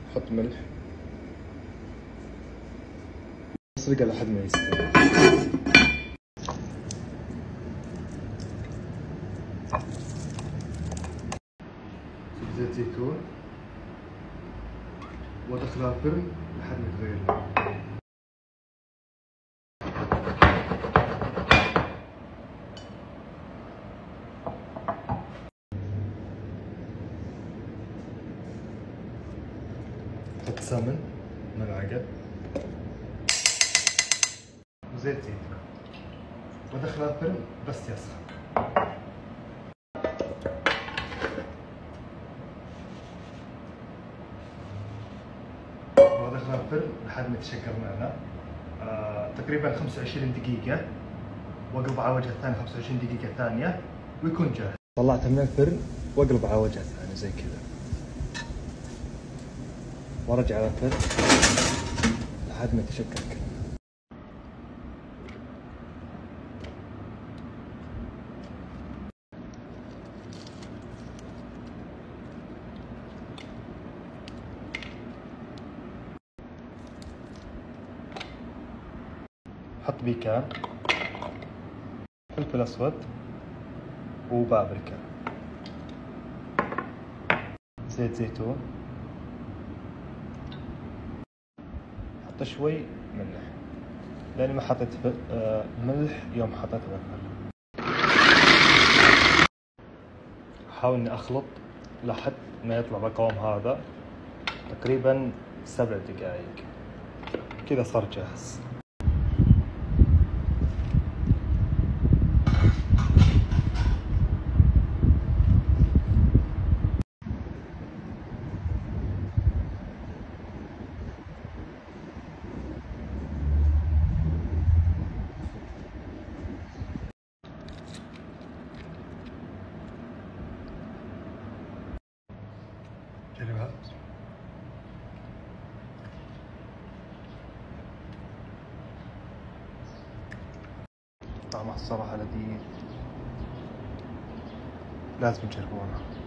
حط ملح، اسرقه لحد ما يستوي. زيت زيتون وادخلها الفرن لحد ما تغير لون. حط سمن ملعقة وزيت زيتون وادخلها الفرن بس يسخن. وادخلها الفرن لحد ما يتشكل معنا تقريبا 25 دقيقة، واقلب على وجهة ثانية 25 دقيقة ثانية ويكون جاهز. طلعته من الفرن واقلب على وجهة ثانية زي كذا، وارجع على الفرن لحد ما يتشكل كله. حط بيكان، فلفل اسود وبابريكا، زيت زيتون، حط شوي ملح لاني ما حطيت ملح يوم حطيته بالفرن. احاول اني اخلط لحد ما يطلع بالقوام هذا، تقريبا 7 دقائق كذا صار جاهز. جربها. طعمها الصراحة لذيذ، لازم تجربونه.